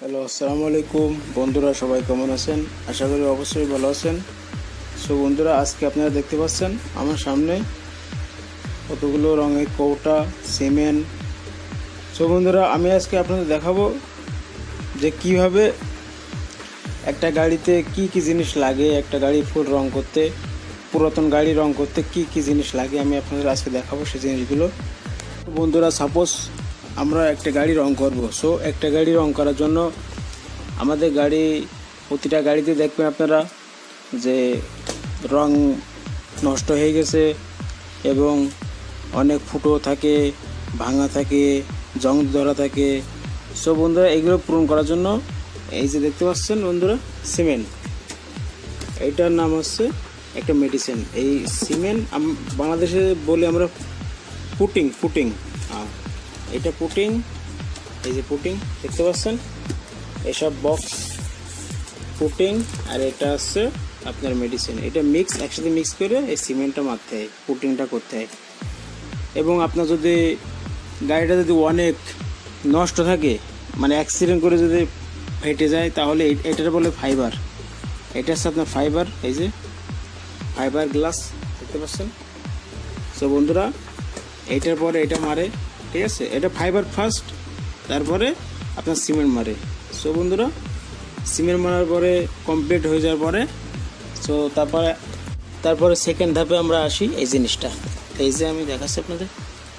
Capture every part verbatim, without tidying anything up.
Hello, আসসালামু আলাইকুম বন্ধুরা, সবাই কেমন আছেন? আশা করি অবশ্যই ভালো আছেন। সো বন্ধুরা, আজকে আপনারা দেখতে পাচ্ছেন আমার সামনে কতগুলো রঙের কৌটা, সিমেন্ট। সো বন্ধুরা, আমি আজকে আপনাদের দেখাবো যে কিভাবে একটা গাড়িতে কি কি জিনিস লাগে, একটা গাড়ি ফুল রং করতে, পুরাতন গাড়ি রং করতে কি কি জিনিস লাগে আমি আপনাদের আজকে দেখাবো সেই জিনিসগুলো। বন্ধুরা, সাপোজ আমরা একটা গাড়ি রং করব। সো একটা গাড়ি রং করার জন্য আমাদের গাড়ি, প্রতিটা গাড়িতে দেখবেন আপনারা যে রং নষ্ট হয়ে গেছে এবং অনেক ফুটো থাকে, ভাঙা থাকে, জং ধরা থাকে। সো বন্ধুরা, এগুলো পূরণ করার জন্য এই যে দেখতে পাচ্ছেন বন্ধুরা, সিমেন্ট, এইটার নাম হচ্ছে একটা মেডিসিন। এই সিমেন্ট বাংলাদেশে বলি আমরা পুটিং পুটিং এটা পুটিং। এই যে পুটিং দেখতে পাচ্ছেন, এসব বক্স পুটিং, আর এটা হচ্ছে আপনার মেডিসিন। এটা মিক্স, একসাথে মিক্স করে এই সিমেন্টটা মারতে হয়, পুটিংটা করতে হয়। এবং আপনার যদি গাড়িটা যদি অনেক নষ্ট থাকে, মানে অ্যাক্সিডেন্ট করে যদি ফেটে যায়, তাহলে এটার বলে ফাইবার। এটা হচ্ছে আপনার ফাইবার, এই যে ফাইবার গ্লাস দেখতে পাচ্ছেন। সো বন্ধুরা, এইটার পরে এটা মারে, ঠিক আছে? এটা ফাইবার ফার্স্ট, তারপরে আপনার সিমেন্ট মারে। সো বন্ধুরা, সিমেন্ট মারার পরে কমপ্লিট হয়ে যাওয়ার পরে সো তারপরে তারপরে সেকেন্ড ধাপে আমরা আসি এই জিনিসটা। এই যে আমি দেখাচ্ছি আপনাদের,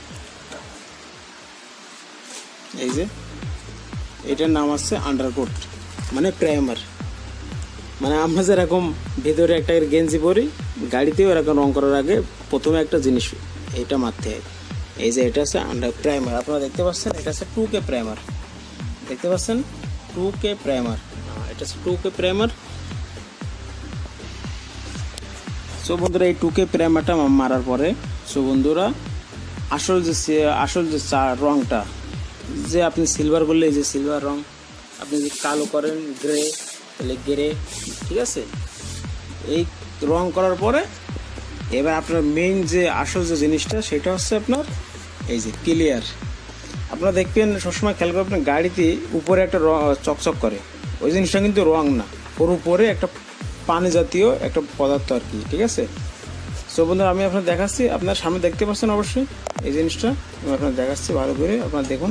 এই যে এটার নাম আছে আন্ডারকোট, মানে প্রাইমার। মানে আমরা যেরকম ভেতরে একটা গেঞ্জি পরি, গাড়িতেও এরকম রং করার আগে প্রথমে একটা জিনিস এটা মারতে হয়। এই যে এটা হচ্ছে আন্ডার প্রাইমার, আপনারা দেখতে পাচ্ছেন। এটা হচ্ছে টু কে প্রাইমার, দেখতে পাচ্ছেন, টু কে প্রাইমার। এটা হচ্ছে টু কে প্রাইমার। সো বন্ধুরা, এই টু কে প্রাইমারটা মারার পরে সো বন্ধুরা, আসল যে আসল যে রংটা, যে আপনি সিলভার বললে এই যে সিলভার রং, আপনি যদি কালো করেন গ্রে, তাহলে গ্রে, ঠিক আছে? এই রং করার পরে এবার আপনার মেইন যে আসল যে জিনিসটা, সেটা হচ্ছে আপনার এই যে ক্লিয়ার। আপনারা দেখবেন সবসময় খেয়াল করে, আপনার গাড়িতে উপরে একটা চকচক করে, ওই জিনিসটা কিন্তু রং না, ওর উপরে একটা পানি জাতীয় একটা পদার্থ আর কি, ঠিক আছে? সো বন্ধুরা, আমি আপনার দেখাচ্ছি, আপনার সামনে দেখতে পাচ্ছেন অবশ্যই এই জিনিসটা, আমি আপনার দেখাচ্ছি ভালো করে। আপনার দেখুন,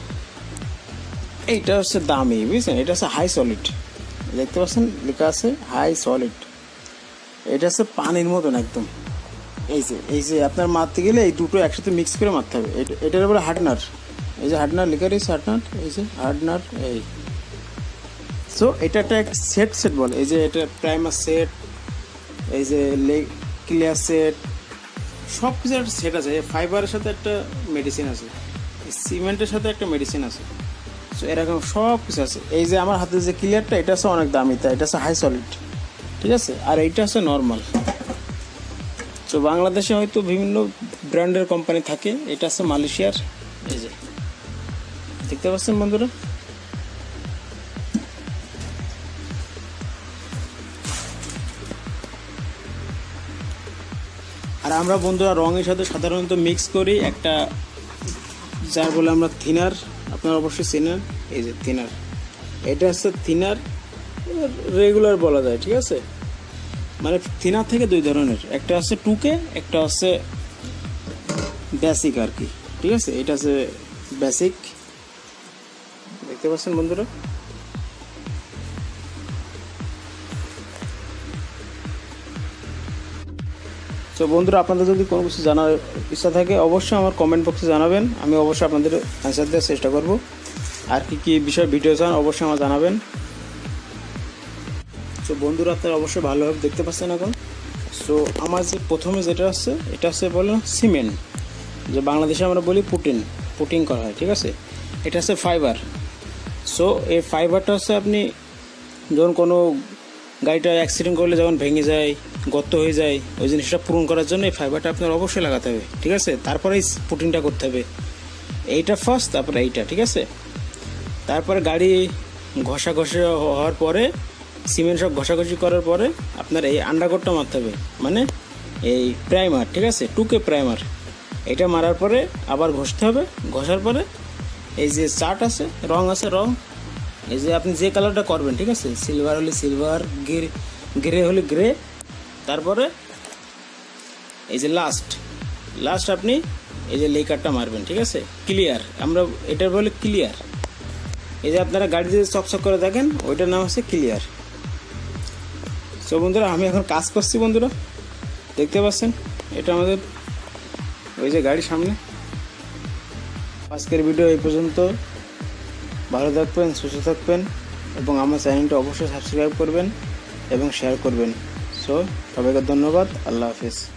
এইটা হচ্ছে দামি, বুঝছেন? এটা হচ্ছে হাই সলিড, দেখতে পাচ্ছেন লেখা আছে হাই সলিড। এটা হচ্ছে পানির মতন একদম। এই যে এই যে আপনার মারতে গেলে এই দুটো একসাথে মিক্স করে মারতে হবে। এটা এটার উপরে হার্ডনার, এই যে হার্ডনার লেখা রয়েছে, হার্ডনার, এই যে হার্ডনার এই। সো এটা একটা সেট সেট বলে, এই যে এটা প্রাইমার সেট, এই যে ক্লিয়ার সেট, সব কিছু একটা সেট আছে। ফাইবারের সাথে একটা মেডিসিন আছে, সিমেন্টের সাথে একটা মেডিসিন আছে। সো এরকম সব কিছু আছে। এই যে আমার হাতে যে ক্লিয়ারটা, এটা হচ্ছে অনেক দামি, তাই এটা হচ্ছে হাই সলিড, ঠিক আছে? আর এইটা হচ্ছে নর্মাল। তো বাংলাদেশে হয়তো বিভিন্ন ব্র্যান্ডের কোম্পানি থাকে, এটা হচ্ছে মালয়েশিয়ার। এই যে দেখতে পাচ্ছেন বন্ধুরা, আর আমরা বন্ধুরা রঙের সাথে সাধারণত মিক্স করি একটা, যার বলে আমরা থিনার, আপনারা অবশ্যই চেনেন। এই যে থিনার, এটা হচ্ছে থিনার রেগুলার বলা যায়, ঠিক আছে? মানে থিনার থেকে দুই ধরনের, একটা হচ্ছে টুকে, একটা হচ্ছে বেসিক আর কি, ঠিক আছে? এটা হচ্ছে বেসিক, দেখতে পাচ্ছেন বন্ধুরা। তো বন্ধুরা, আপনাদের যদি কোনো কিছু জানার ইচ্ছা থাকে, অবশ্যই আমার কমেন্ট বক্সে জানাবেন, আমি অবশ্যই আপনাদের অ্যান্সার দেওয়ার চেষ্টা করব। আর কি কি বিষয় ভিডিও চান অবশ্যই আমার জানাবেন। সো বন্ধুরা, আপনারা অবশ্যই ভালোভাবে দেখতে পাচ্ছেন এখন। সো আমার যে প্রথমে যেটা আছে, এটা হচ্ছে বললাম সিমেন্ট, যে বাংলাদেশে আমরা বলি পুটিন, পুটিং করা হয়, ঠিক আছে? এটা হচ্ছে ফাইবার। সো এই ফাইবারটা হচ্ছে আপনি যখন কোনো গাড়িটা অ্যাক্সিডেন্ট করলে যখন ভেঙে যায়, গর্ত হয়ে যায়, ওই জিনিসটা পূরণ করার জন্য এই ফাইবারটা আপনার অবশ্যই লাগাতে হবে, ঠিক আছে? তারপরেই পুটিংটা করতে হবে। এইটা ফার্স্ট, তারপরে এইটা, ঠিক আছে? তারপরে গাড়ি ঘষা ঘষে হওয়ার পরে, সিমেন্ট সব ঘষাঘষি করার পরে আপনার এই আন্ডারকোটটা মারতে হবে, মানে এই প্রাইমার, ঠিক আছে? টুকে প্রাইমার। এটা মারার পরে আবার ঘষতে হবে, ঘষার পরে এই যে চার্ট আছে, রং আছে, রং এই যে আপনি যে কালারটা করবেন, ঠিক আছে, সিলভার হলে সিলভার, গ্রে গ্রে হলে গ্রে, তারপরে এই যে লাস্ট লাস্ট আপনি এই যে লেকারটা মারবেন, ঠিক আছে, ক্লিয়ার, আমরা এটা বলে ক্লিয়ার। এই যে আপনারা গাড়ি দিয়ে চকচক করে দেখেন, ওইটার নাম হচ্ছে ক্লিয়ার। সো বন্ধুরা, আমি এখন কাজ করছি বন্ধুরা, দেখতে পাচ্ছেন, এটা আমাদের ওই যে গাড়ির সামনে। আজকের ভিডিও এই পর্যন্ত। ভালো থাকবেন, সুস্থ থাকবেন এবং আমার চ্যানেলটা অবশ্যই সাবস্ক্রাইব করবেন এবং শেয়ার করবেন। সো সবাইকে ধন্যবাদ। আল্লাহ হাফিজ।